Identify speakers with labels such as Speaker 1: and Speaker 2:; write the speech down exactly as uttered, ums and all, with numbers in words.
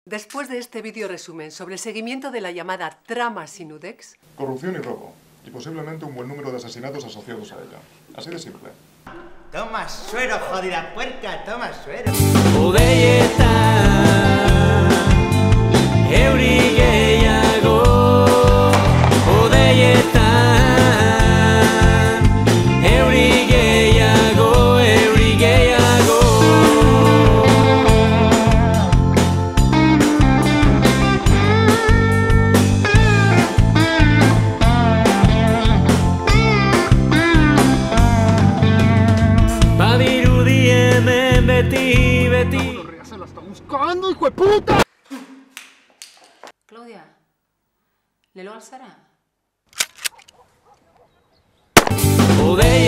Speaker 1: Después de este vídeo resumen sobre el seguimiento de la llamada trama Sinudex,
Speaker 2: corrupción y robo, y posiblemente un buen número de asesinatos asociados a ella. Así de simple.
Speaker 3: Toma suero, jodida puerca, toma suero.
Speaker 4: Odeietan, euri gehiago. Odeietan, euri gehiago, euri gehiago. Badirudi hemen beti, beti.
Speaker 5: ¡Se la está buscando, hijo de puta!
Speaker 6: Claudia, lelo alzara.
Speaker 4: Odeietan.